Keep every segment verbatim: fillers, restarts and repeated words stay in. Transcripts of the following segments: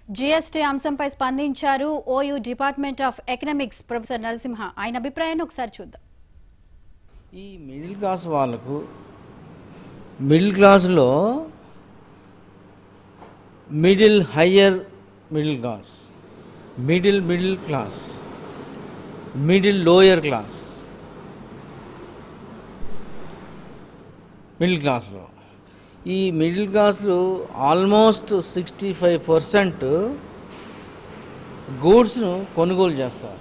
GST అంశంపై స్పందించారు OU department of economics professor Narasimha. ఆయన అభిప్రాయాన్ని ఒకసారి చూద్దాం. ఈ మిడిల్ క్లాస్ వాళ్ళకు మిడిల్ క్లాస్లో middle higher middle class, middle middle class, middle lower class, middle క్లాస్లో ఈ మిడిల్ క్లాస్లో ఆల్మోస్ట్ సిక్స్టీ ఫైవ్ పర్సెంట్ గూడ్స్ను కొనుగోలు చేస్తారు.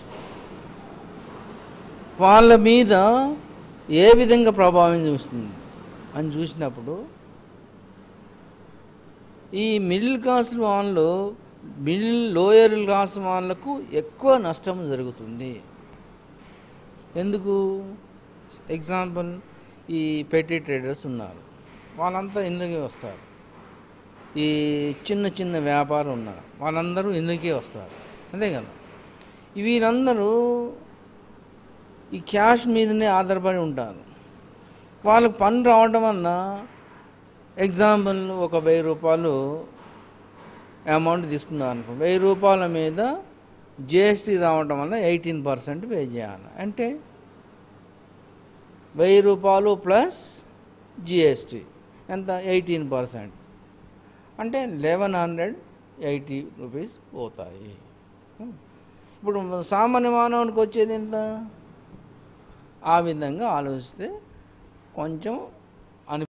వాళ్ళ మీద ఏ విధంగా ప్రభావం చూస్తుంది అని చూసినప్పుడు ఈ మిడిల్ క్లాస్ వాళ్ళు మిడిల్ లోయర్ క్లాస్ వాళ్ళకు ఎక్కువ నష్టం జరుగుతుంది. ఎందుకు? ఎగ్జాంపుల్, ఈ పెట్టి ట్రేడర్స్ ఉన్నారు, వాళ్ళంతా ఇందుకే వస్తారు. ఈ చిన్న చిన్న వ్యాపారం ఉన్నారు, వాళ్ళందరూ ఇందుకే వస్తారు, అంతే కదా. వీళ్ళందరూ ఈ క్యాష్ మీదనే ఆధారపడి ఉంటారు. వాళ్ళకు పని రావడం వల్ల ఎగ్జాంపుల్ ఒక వెయ్యి రూపాయలు అమౌంట్ తీసుకున్నారు అనుకో, వెయ్యి రూపాయల మీద జిఎస్టీ రావడం వల్ల ఎయిటీన్ పర్సెంట్ పే చేయాలి. అంటే వెయ్యి రూపాయలు ప్లస్ జిఎస్టీ ఎంత? ఎయిటీన్ పర్సెంట్ అంటే లెవెన్ హండ్రెడ్ ఎయిటీ రూపీస్ పోతాయి. ఇప్పుడు సామాన్య మానవునికి వచ్చేది ఎంత? ఆ విధంగా ఆలోచిస్తే కొంచెం